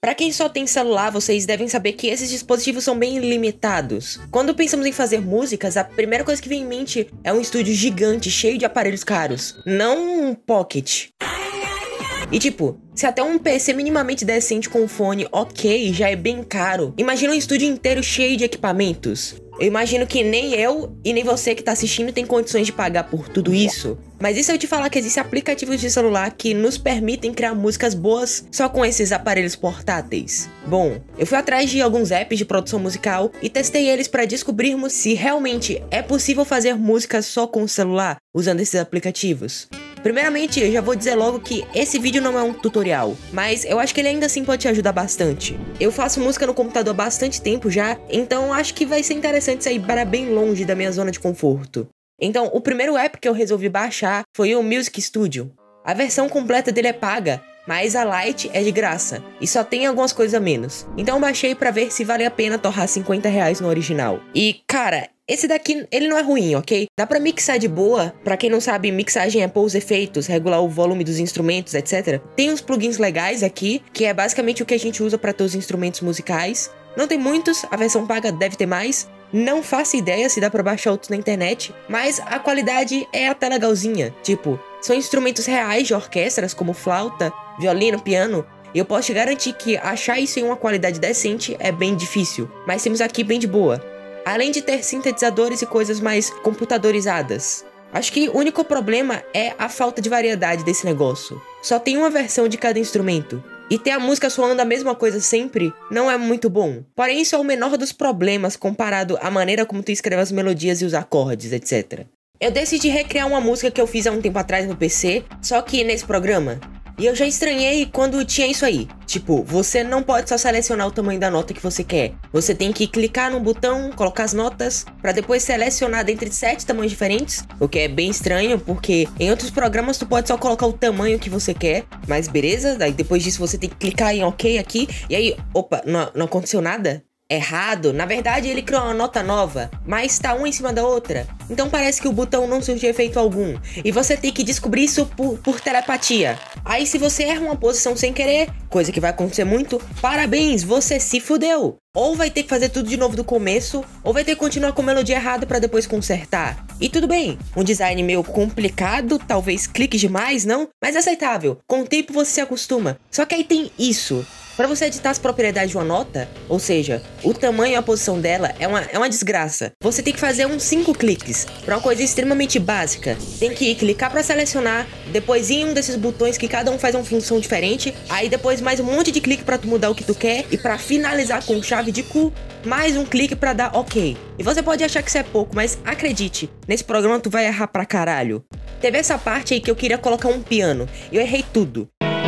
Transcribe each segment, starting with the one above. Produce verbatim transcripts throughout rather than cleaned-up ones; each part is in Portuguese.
Pra quem só tem celular, vocês devem saber que esses dispositivos são bem limitados. Quando pensamos em fazer músicas, a primeira coisa que vem em mente é um estúdio gigante, cheio de aparelhos caros, não um pocket. E tipo, se até um P C minimamente decente com um fone ok já é bem caro, imagina um estúdio inteiro cheio de equipamentos. Eu imagino que nem eu e nem você que tá assistindo tem condições de pagar por tudo isso. Mas e se eu te falar que existem aplicativos de celular que nos permitem criar músicas boas só com esses aparelhos portáteis? Bom, eu fui atrás de alguns apps de produção musical e testei eles para descobrirmos se realmente é possível fazer músicas só com o celular usando esses aplicativos. Primeiramente, eu já vou dizer logo que esse vídeo não é um tutorial, mas eu acho que ele ainda assim pode te ajudar bastante. Eu faço música no computador há bastante tempo já, então acho que vai ser interessante sair para bem longe da minha zona de conforto. Então, o primeiro app que eu resolvi baixar foi o Music Studio. A versão completa dele é paga, mas a Lite é de graça, e só tem algumas coisas a menos. Então eu baixei pra ver se vale a pena torrar cinquenta reais no original. E, cara, esse daqui, ele não é ruim, ok? Dá pra mixar de boa. Pra quem não sabe, mixagem é pôr os efeitos, regular o volume dos instrumentos, etcétera. Tem uns plugins legais aqui, que é basicamente o que a gente usa pra ter os instrumentos musicais. Não tem muitos, a versão paga deve ter mais. Não faço ideia se dá pra baixar outros na internet, mas a qualidade é até legalzinha. Tipo, são instrumentos reais de orquestras, como flauta, violino, piano, e eu posso te garantir que achar isso em uma qualidade decente é bem difícil, mas temos aqui bem de boa. Além de ter sintetizadores e coisas mais computadorizadas. Acho que o único problema é a falta de variedade desse negócio. Só tem uma versão de cada instrumento. E ter a música soando a mesma coisa sempre não é muito bom. Porém, isso é o menor dos problemas comparado à maneira como tu escreve as melodias e os acordes, etcétera. Eu decidi recriar uma música que eu fiz há um tempo atrás no P C, só que nesse programa. E eu já estranhei quando tinha isso aí. Tipo, você não pode só selecionar o tamanho da nota que você quer. Você tem que clicar no botão, colocar as notas, pra depois selecionar dentre sete tamanhos diferentes. O que é bem estranho, porque em outros programas tu pode só colocar o tamanho que você quer. Mas beleza, daí depois disso você tem que clicar em OK aqui. E aí, opa, não, não aconteceu nada? Errado. Na verdade, ele criou uma nota nova, mas tá uma em cima da outra. Então parece que o botão não surgiu efeito algum. E você tem que descobrir isso por, por telepatia. Aí se você erra uma posição sem querer, coisa que vai acontecer muito, parabéns, você se fudeu. Ou vai ter que fazer tudo de novo do começo, ou vai ter que continuar com a melodia errada pra depois consertar. E tudo bem, um design meio complicado, talvez clique demais, não? Mas aceitável, com o tempo você se acostuma. Só que aí tem isso. Para você editar as propriedades de uma nota, ou seja, o tamanho e a posição dela é uma, é uma desgraça. Você tem que fazer uns cinco cliques para uma coisa extremamente básica. Tem que clicar para selecionar, depois ir em um desses botões que cada um faz uma função diferente, aí depois mais um monte de clique para tu mudar o que tu quer, e para finalizar com chave de cu, mais um clique para dar OK. E você pode achar que isso é pouco, mas acredite, nesse programa tu vai errar pra caralho. Teve essa parte aí que eu queria colocar um piano, e eu errei tudo.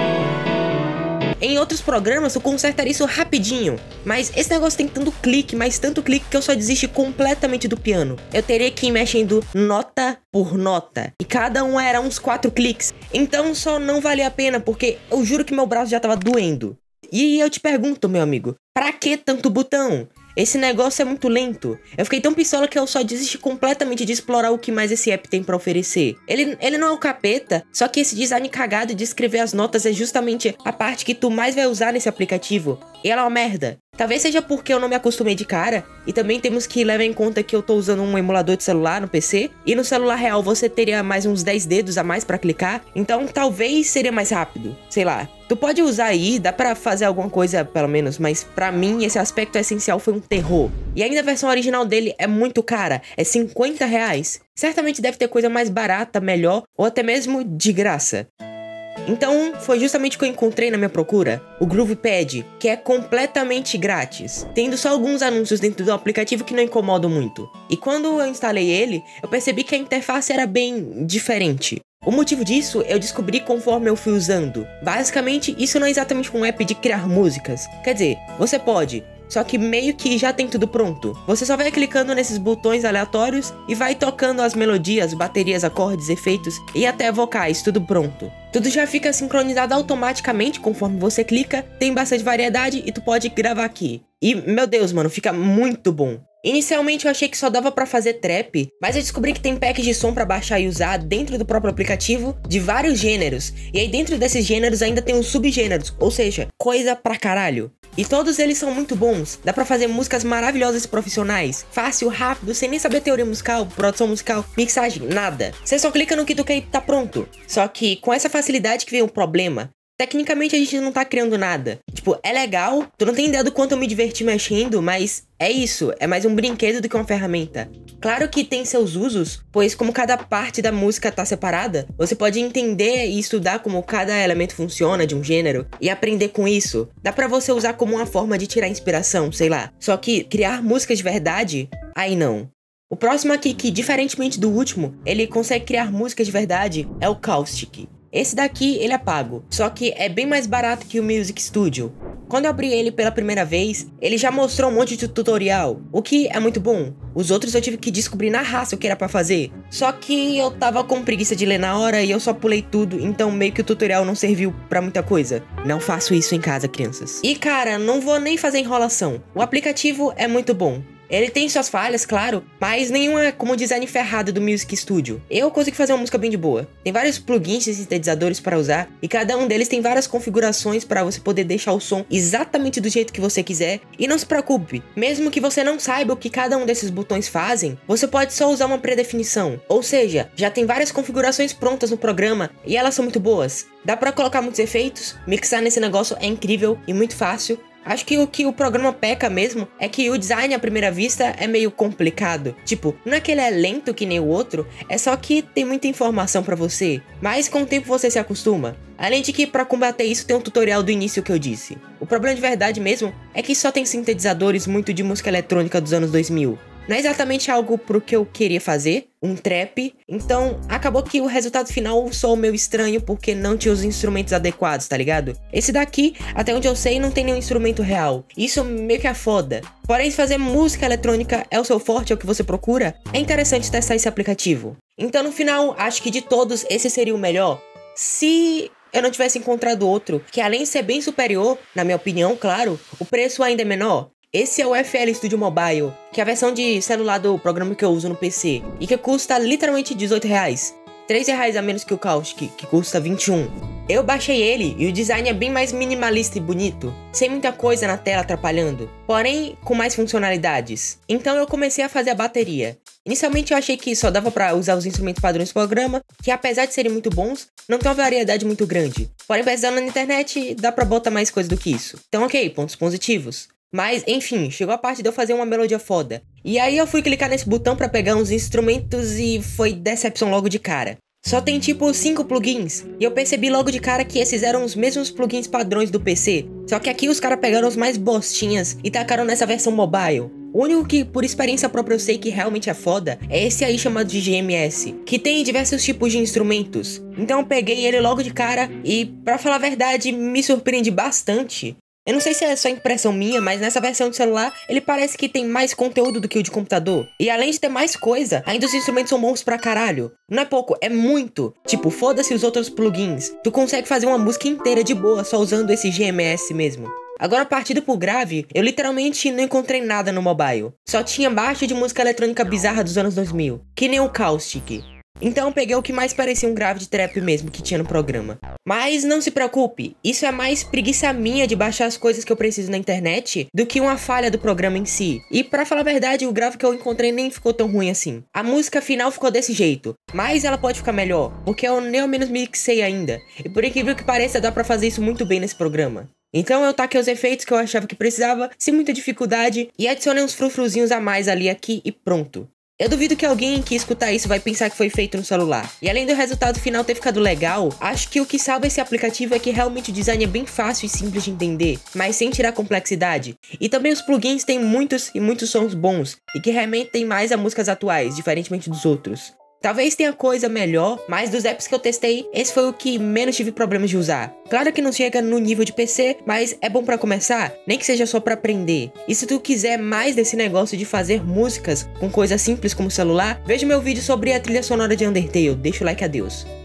Em outros programas tu consertaria isso rapidinho, mas esse negócio tem tanto clique, mas tanto clique que eu só desisti completamente do piano. Eu teria que ir mexendo nota por nota, e cada um era uns quatro cliques, então só não valia a pena, porque eu juro que meu braço já tava doendo. E eu te pergunto, meu amigo, pra que tanto botão? Esse negócio é muito lento. Eu fiquei tão pistola que eu só desisti completamente de explorar o que mais esse app tem pra oferecer. Ele, ele não é o capeta, só que esse design cagado de escrever as notas é justamente a parte que tu mais vai usar nesse aplicativo. E ela é uma merda. Talvez seja porque eu não me acostumei de cara, e também temos que levar em conta que eu tô usando um emulador de celular no P C, e no celular real você teria mais uns dez dedos a mais pra clicar, então talvez seria mais rápido, sei lá. Tu pode usar aí, dá pra fazer alguma coisa pelo menos, mas pra mim esse aspecto essencial foi um terror. E ainda a versão original dele é muito cara, é cinquenta reais. Certamente deve ter coisa mais barata, melhor, ou até mesmo de graça. Então, foi justamente o que eu encontrei na minha procura, o GroovePad, que é completamente grátis, tendo só alguns anúncios dentro do aplicativo que não incomodam muito. E quando eu instalei ele, eu percebi que a interface era bem diferente. O motivo disso eu descobri conforme eu fui usando. Basicamente, isso não é exatamente um app de criar músicas. Quer dizer, você pode, só que meio que já tem tudo pronto. Você só vai clicando nesses botões aleatórios e vai tocando as melodias, baterias, acordes, efeitos e até vocais, tudo pronto. Tudo já fica sincronizado automaticamente conforme você clica, tem bastante variedade e tu pode gravar aqui. E, meu Deus, mano, fica muito bom. Inicialmente eu achei que só dava pra fazer trap, mas eu descobri que tem packs de som pra baixar e usar dentro do próprio aplicativo de vários gêneros, e aí dentro desses gêneros ainda tem os subgêneros, ou seja, coisa pra caralho. E todos eles são muito bons, dá pra fazer músicas maravilhosas e profissionais, fácil, rápido, sem nem saber teoria musical, produção musical, mixagem, nada. Você só clica no que tu quer e tá pronto. Só que com essa facilidade que vem um problema. Tecnicamente a gente não tá criando nada. Tipo, é legal, tu não tem ideia do quanto eu me diverti mexendo, mas é isso, é mais um brinquedo do que uma ferramenta. Claro que tem seus usos, pois como cada parte da música tá separada, você pode entender e estudar como cada elemento funciona de um gênero e aprender com isso. Dá pra você usar como uma forma de tirar inspiração, sei lá. Só que criar músicas de verdade, aí não. O próximo aqui, que diferentemente do último, ele consegue criar músicas de verdade, é o Caustic. Esse daqui, ele é pago, só que é bem mais barato que o Music Studio. Quando eu abri ele pela primeira vez, ele já mostrou um monte de tutorial, o que é muito bom. Os outros eu tive que descobrir na raça o que era pra fazer. Só que eu tava com preguiça de ler na hora e eu só pulei tudo, então meio que o tutorial não serviu pra muita coisa. Não faço isso em casa, crianças. E cara, não vou nem fazer enrolação. O aplicativo é muito bom. Ele tem suas falhas, claro, mas nenhuma é como o design ferrado do Music Studio. Eu consigo fazer uma música bem de boa. Tem vários plugins e sintetizadores para usar, e cada um deles tem várias configurações para você poder deixar o som exatamente do jeito que você quiser. E não se preocupe, mesmo que você não saiba o que cada um desses botões fazem, você pode só usar uma predefinição. Ou seja, já tem várias configurações prontas no programa, e elas são muito boas. Dá para colocar muitos efeitos, mixar nesse negócio é incrível e muito fácil. Acho que o que o programa peca mesmo é que o design à primeira vista é meio complicado. Tipo, não é que ele é lento que nem o outro, é só que tem muita informação pra você. Mas com o tempo você se acostuma. Além de que pra combater isso tem um tutorial do início que eu disse. O problema de verdade mesmo é que só tem sintetizadores muito de música eletrônica dos anos dois mil. Não é exatamente algo pro que eu queria fazer, um trap, então acabou que o resultado final soou meio estranho porque não tinha os instrumentos adequados, tá ligado? Esse daqui, até onde eu sei, não tem nenhum instrumento real, isso meio que é foda. Porém, se fazer música eletrônica é o seu forte, é o que você procura, é interessante testar esse aplicativo. Então no final, acho que de todos, esse seria o melhor, se eu não tivesse encontrado outro, que além de ser bem superior, na minha opinião, claro, o preço ainda é menor. Esse é o F L Studio Mobile, que é a versão de celular do programa que eu uso no P C, e que custa literalmente dezoito reais. três reais a menos que o Caustic, que custa vinte e um. Eu baixei ele e o design é bem mais minimalista e bonito, sem muita coisa na tela atrapalhando, porém com mais funcionalidades. Então eu comecei a fazer a bateria. Inicialmente eu achei que só dava pra usar os instrumentos padrões do programa, que apesar de serem muito bons, não tem uma variedade muito grande. Porém, pesquisando na internet, dá pra botar mais coisa do que isso. Então ok, pontos positivos. Mas, enfim, chegou a parte de eu fazer uma melodia foda. E aí eu fui clicar nesse botão pra pegar uns instrumentos e foi decepção logo de cara. Só tem tipo cinco plugins, e eu percebi logo de cara que esses eram os mesmos plugins padrões do P C. Só que aqui os caras pegaram os mais bostinhas e tacaram nessa versão mobile. O único que, por experiência própria, eu sei que realmente é foda é esse aí chamado de G M S, que tem diversos tipos de instrumentos. Então eu peguei ele logo de cara e, pra falar a verdade, me surpreendi bastante. Eu não sei se é só impressão minha, mas nessa versão de celular, ele parece que tem mais conteúdo do que o de computador. E além de ter mais coisa, ainda os instrumentos são bons pra caralho. Não é pouco, é muito. Tipo, foda-se os outros plugins. Tu consegue fazer uma música inteira de boa só usando esse G M S mesmo. Agora, partindo pro grave, eu literalmente não encontrei nada no mobile. Só tinha baixo de música eletrônica bizarra dos anos dois mil, que nem o Caustic. Então eu peguei o que mais parecia um grave de trap mesmo que tinha no programa. Mas não se preocupe, isso é mais preguiça minha de baixar as coisas que eu preciso na internet do que uma falha do programa em si. E pra falar a verdade, o grave que eu encontrei nem ficou tão ruim assim. A música final ficou desse jeito, mas ela pode ficar melhor, porque eu nem ao menos mixei ainda. E por incrível que pareça, dá pra fazer isso muito bem nesse programa. Então eu taquei os efeitos que eu achava que precisava, sem muita dificuldade, e adicionei uns frufruzinhos a mais ali aqui e pronto. Eu duvido que alguém que escutar isso vai pensar que foi feito no celular. E além do resultado final ter ficado legal, acho que o que salva esse aplicativo é que realmente o design é bem fácil e simples de entender, mas sem tirar complexidade. E também os plugins têm muitos e muitos sons bons, e que remetem mais a músicas atuais, diferentemente dos outros. Talvez tenha coisa melhor, mas dos apps que eu testei, esse foi o que menos tive problemas de usar. Claro que não chega no nível de P C, mas é bom pra começar, nem que seja só pra aprender. E se tu quiser mais desse negócio de fazer músicas com coisas simples como celular, veja meu vídeo sobre a trilha sonora de Undertale, deixa o like, adeus.